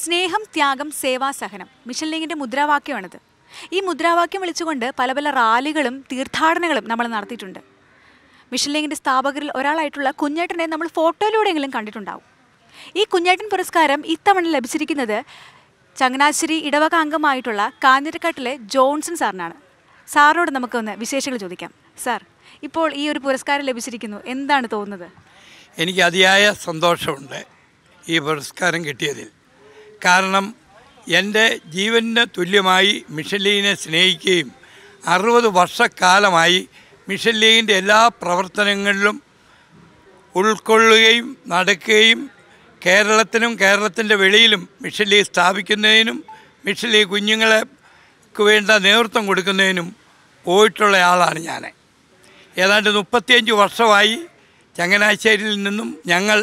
സ്നേഹം, ത്യാഗം, സേവാ, സഹനം മിഷൻ ലീഗിന്റെ മുദ്രാവാക്യമാണിത്. ഈ മുദ്രാവാക്യം വിളിച്ചുകൊണ്ട് പല പല റാലികളും തീർത്ഥാടനങ്ങളും നമ്മൾ നടത്തിയിട്ടുണ്ട്. മിഷൻ ലീഗിന്റെ സ്ഥാപകരിൽ ഒരാളായിട്ടുള്ള കുഞ്ഞേട്ടനെ നമ്മൾ ഫോട്ടോയിലൂടെയെങ്കിലും കണ്ടിട്ടുണ്ടാവും. ഈ കുഞ്ഞേട്ടൻ പുരസ്കാരം ഇത്തവണ ലഭിച്ചിരിക്കുന്നത് ചങ്ങനാശ്ശേരി ഇടവക അംഗമായിട്ടുള്ള കാഞ്ഞിരക്കാട്ടിലെ ജോൺസൺ സാറിനാണ്. സാറിനോട് നമുക്കൊന്ന് വിശേഷങ്ങൾ ചോദിക്കാം. സാർ, ഇപ്പോൾ ഈ ഒരു പുരസ്കാരം ലഭിച്ചിരിക്കുന്നു, എന്താണ് തോന്നുന്നത്? എനിക്ക് അതിയായ സന്തോഷമുണ്ട് ഈ പുരസ്കാരം കിട്ടിയതിൽ. കാരണം എൻ്റെ ജീവന് തുല്യമായി മിഷൻ ലീഗിനെ സ്നേഹിക്കുകയും 60 വർഷക്കാലമായി മിഷൻ ലീഗിൻ്റെ എല്ലാ പ്രവർത്തനങ്ങളിലും ഉൾക്കൊള്ളുകയും നടക്കുകയും കേരളത്തിനും കേരളത്തിൻ്റെ വെളിയിലും മിഷൻ ലീഗ് സ്ഥാപിക്കുന്നതിനും മിഷൻ ലീഗ് കുഞ്ഞുങ്ങൾക്ക് വേണ്ട നേതൃത്വം കൊടുക്കുന്നതിനും പോയിട്ടുള്ള ആളാണ് ഞാൻ. ഏതാണ്ട് 35 വർഷമായി ചങ്ങനാശ്ശേരിയിൽ നിന്നും ഞങ്ങൾ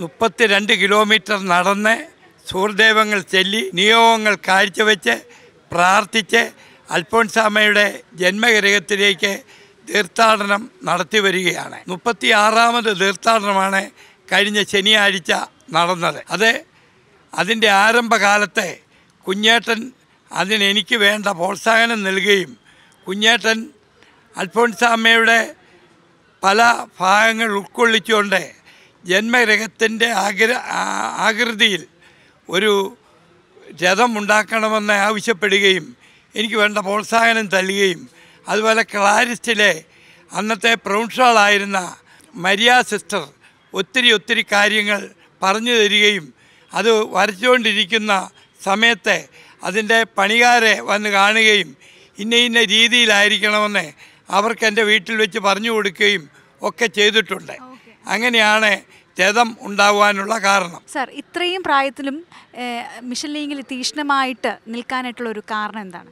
32 കിലോമീറ്റർ നടന്ന് സൂർദേവങ്ങൾ ചൊല്ലി നിയോഗങ്ങൾ കാഴ്ചവെച്ച് പ്രാർത്ഥിച്ച് അൽഫോൻസാമ്മയുടെ ജന്മഗൃഹത്തിലേക്ക് തീർത്ഥാടനം നടത്തി വരികയാണ്. 36ാമത് തീർത്ഥാടനമാണ് കഴിഞ്ഞ ശനിയാഴ്ച നടന്നത്. അതിൻ്റെ ആരംഭകാലത്തെ കുഞ്ഞേട്ടൻ അതിനെനിക്ക് വേണ്ട പ്രോത്സാഹനം നൽകുകയും കുഞ്ഞേട്ടൻ അൽഫോൻസാമ്മയുടെ പല ഭാഗങ്ങൾ ഉൾക്കൊള്ളിച്ചുകൊണ്ട് ജന്മഗൃഹത്തിൻ്റെ ആകൃതിയിൽ ഒരു രഥം ഉണ്ടാക്കണമെന്ന് ആവശ്യപ്പെടുകയും എനിക്ക് വേണ്ട പ്രോത്സാഹനം നൽകുകയും അതുപോലെ ക്ലാരിസ്റ്റിലെ അന്നത്തെ പ്രൊഫഷണലായിരുന്ന മരിയ സിസ്റ്റർ ഒത്തിരി കാര്യങ്ങൾ പറഞ്ഞു തരികയും അത് വരച്ചുകൊണ്ടിരിക്കുന്ന സമയത്ത് അതിൻ്റെ പണിക്കാരെ വന്ന് കാണുകയും ഇന്ന രീതിയിലായിരിക്കണമെന്ന് അവർക്ക് എൻ്റെ വീട്ടിൽ വെച്ച് പറഞ്ഞു കൊടുക്കുകയും ഒക്കെ ചെയ്തിട്ടുണ്ട്. അങ്ങനെയാണ് രഥം ഉണ്ടാകുവാനുള്ള കാരണം. സാർ, ഇത്രയും പ്രായത്തിലും മിഷൻ ലീഗിൽ തീക്ഷ്ണമായിട്ട് നിൽക്കാനായിട്ടുള്ള ഒരു കാരണം എന്താണ്?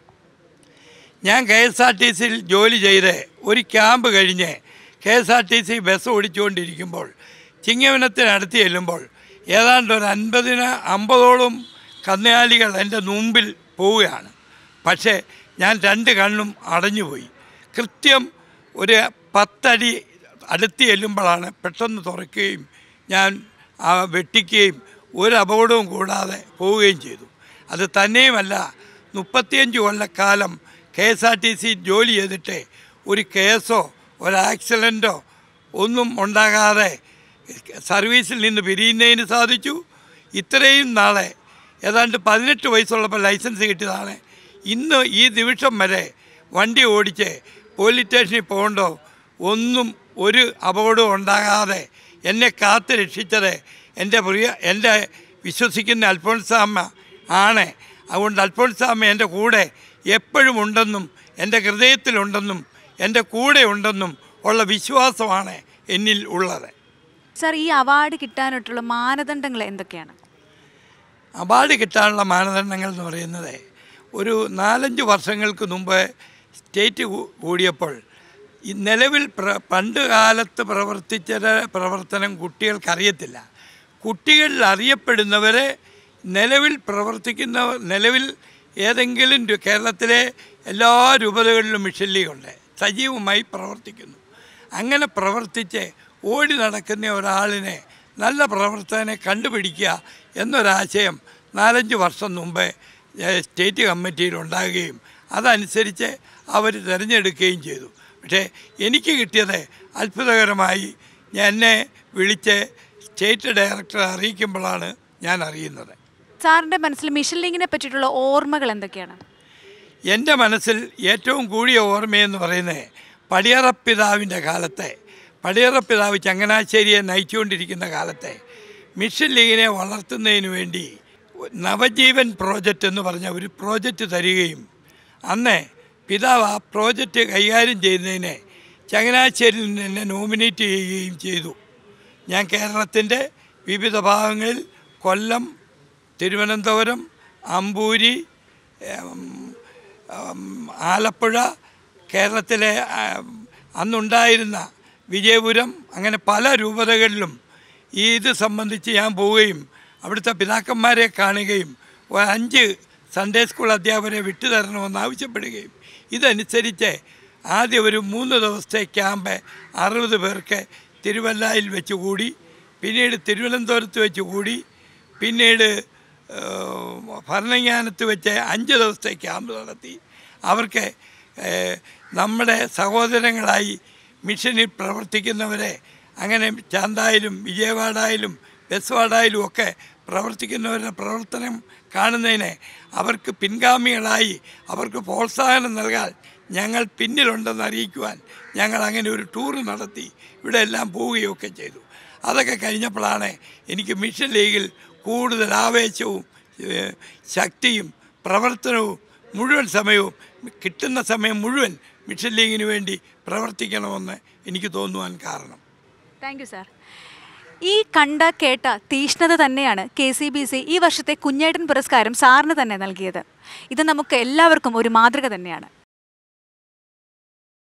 ഞാൻ KSRTCയിൽ ജോലി ചെയ്ത് ഒരു ക്യാമ്പ് കഴിഞ്ഞ് KSRTC ബസ് ഓടിച്ചുകൊണ്ടിരിക്കുമ്പോൾ ചിങ്ങവനത്തിനടുത്ത് ചെല്ലുമ്പോൾ ഏതാണ്ട് ഒരു 50ഓളം കന്നുകാലികൾ എൻ്റെ മുമ്പിൽ പോവുകയാണ്. പക്ഷേ ഞാൻ 2 കണ്ണും അടഞ്ഞുപോയി. കൃത്യം ഒരു 10 അടി അടുത്ത് ചെല്ലുമ്പോഴാണ് പെട്ടെന്ന് തുറക്കുകയും ഞാൻ വെട്ടിക്കുകയും ഒരു അപകടവും കൂടാതെ പോവുകയും ചെയ്തു. അത് തന്നെയുമല്ല, 35 കൊല്ലക്കാലം KSRTC ജോലി ചെയ്തിട്ട് ഒരു കേസോ ഒരു ആക്സിഡൻറ്റോ ഒന്നും ഉണ്ടാകാതെ സർവീസിൽ നിന്ന് പിരിയുന്നതിന് സാധിച്ചു. ഇത്രയും നാളെ ഏതാണ്ട് 18 വയസ്സുള്ളപ്പോൾ ലൈസൻസ് കിട്ടിയതാണ്. ഇന്ന് ഈ നിമിഷം വരെ വണ്ടി ഓടിച്ച് പോലീസ് സ്റ്റേഷനിൽ പോകണ്ടോ ഒന്നും ഒരു അപകടവും ഉണ്ടാകാതെ എന്നെ കാത്ത് രക്ഷിച്ചത് എൻ്റെ വിശ്വസിക്കുന്ന അൽഫോൻസാമ്മ ആണ്. അതുകൊണ്ട് അൽഫോൻസാമ്മ എൻ്റെ കൂടെ എപ്പോഴും ഉണ്ടെന്നും എൻ്റെ ഹൃദയത്തിലുണ്ടെന്നും എൻ്റെ കൂടെ ഉണ്ടെന്നും ഉള്ള വിശ്വാസമാണ് എന്നിൽ ഉള്ളത്. സാർ, ഈ അവാർഡ് കിട്ടാനായിട്ടുള്ള മാനദണ്ഡങ്ങൾ എന്തൊക്കെയാണ്? അവാർഡ് കിട്ടാനുള്ള മാനദണ്ഡങ്ങൾ എന്ന് പറയുന്നത് ഒരു 4-5 വർഷങ്ങൾക്ക് മുമ്പ് സ്റ്റേറ്റ് കൂടിയപ്പോൾ ഈ നിലവിൽ പണ്ട് കാലത്ത് പ്രവർത്തിച്ച പ്രവർത്തനം കുട്ടികൾക്കറിയത്തില്ല. കുട്ടികളിൽ അറിയപ്പെടുന്നവരെ നിലവിൽ ഏതെങ്കിലും കേരളത്തിലെ എല്ലാ രൂപതകളിലും മിഷൻ ലീഗുണ്ട്, സജീവമായി പ്രവർത്തിക്കുന്നു. അങ്ങനെ പ്രവർത്തിച്ച് ഓടി നടക്കുന്ന ഒരാളിനെ, നല്ല പ്രവർത്തകനെ കണ്ടുപിടിക്കുക എന്നൊരാശയം 4-5 വർഷം മുമ്പ് സ്റ്റേറ്റ് കമ്മിറ്റിയിൽ ഉണ്ടാകുകയും അതനുസരിച്ച് അവർ തിരഞ്ഞെടുക്കുകയും ചെയ്തു. പക്ഷേ എനിക്ക് കിട്ടിയത് അത്ഭുതകരമായി എന്നെ വിളിച്ച് സ്റ്റേറ്റ് ഡയറക്ടറെ അറിയിക്കുമ്പോഴാണ് ഞാൻ അറിയുന്നത്. സാറിൻ്റെ മനസ്സിൽ മിഷൻ ലീഗിനെ പറ്റിയിട്ടുള്ള ഓർമ്മകൾ എന്തൊക്കെയാണ്? എൻ്റെ മനസ്സിൽ ഏറ്റവും കൂടിയ ഓർമ്മയെന്ന് പറയുന്നത് പടിയറപ്പിതാവിൻ്റെ കാലത്തെ, പടിയറപ്പിതാവ് ചങ്ങനാശ്ശേരിയെ നയിച്ചുകൊണ്ടിരിക്കുന്ന കാലത്തെ മിഷൻ ലീഗിനെ വളർത്തുന്നതിന് വേണ്ടി നവജീവൻ പ്രോജക്റ്റ് എന്ന് പറഞ്ഞ ഒരു പ്രോജക്റ്റ് തരികയും അന്ന് പിതാവ് ആ പ്രോജക്റ്റ് കൈകാര്യം ചെയ്യുന്നതിന് ചങ്ങനാശ്ശേരിയിൽ നിന്ന് എന്നെ നോമിനേറ്റ് ചെയ്യുകയും ചെയ്തു. ഞാൻ കേരളത്തിൻ്റെ വിവിധ ഭാഗങ്ങളിൽ കൊല്ലം, തിരുവനന്തപുരം, അമ്പൂരി, ആലപ്പുഴ, കേരളത്തിലെ അന്നുണ്ടായിരുന്ന വിജയപുരം, അങ്ങനെ പല രൂപതകളിലും ഇത് സംബന്ധിച്ച് ഞാൻ പോവുകയും അവിടുത്തെ പിതാക്കന്മാരെ കാണുകയും 5 സൺഡേ സ്കൂൾ അധ്യാപകരെ വിട്ടുതരണമെന്ന് ആവശ്യപ്പെടുകയും ഇതനുസരിച്ച് ആദ്യം ഒരു 3 ദിവസത്തെ ക്യാമ്പ് 60 പേർക്ക് തിരുവല്ലയിൽ വെച്ച് കൂടി, പിന്നീട് തിരുവനന്തപുരത്ത് വെച്ച് കൂടി, പിന്നീട് ഭരണങ്ങാനത്ത് വെച്ച് 5 ദിവസത്തെ ക്യാമ്പ് നടത്തി. അവർക്ക് നമ്മുടെ സഹോദരങ്ങളായി മിഷനിൽ പ്രവർത്തിക്കുന്നവരെ, അങ്ങനെ ചാന്തായിലും വിജയവാഡായാലും ബെസ്വാഡായാലും ഒക്കെ പ്രവർത്തിക്കുന്നവരുടെ പ്രവർത്തനം കാണുന്നതിന് അവർക്ക് പിൻഗാമികളായി അവർക്ക് പ്രോത്സാഹനം നൽകാൻ ഞങ്ങൾ പിന്നിലുണ്ടെന്ന് അറിയിക്കുവാൻ ഞങ്ങൾ അങ്ങനെ ഒരു ടൂർ നടത്തി. ഇവിടെ എല്ലാം പോവുകയൊക്കെ ചെയ്തു. അതൊക്കെ കഴിഞ്ഞപ്പോഴാണ് എനിക്ക് മിഷൻ ലീഗിൽ കൂടുതൽ ആവേശവും ശക്തിയും പ്രവർത്തനവും മുഴുവൻ സമയവും കിട്ടുന്ന സമയം മുഴുവൻ മിഷൻ ലീഗിന് വേണ്ടി പ്രവർത്തിക്കണമെന്ന് എനിക്ക് തോന്നുവാൻ കാരണം. Thank you sir. ഈ കണ്ട കേട്ട തീഷ്ണത തന്നെയാണ് KCBC ഈ വർഷത്തെ കുഞ്ഞേട്ടൻ പുരസ്കാരം സാറിന് തന്നെ നൽകിയത്. ഇത് നമുക്ക് എല്ലാവർക്കും ഒരു മാതൃക തന്നെയാണ്.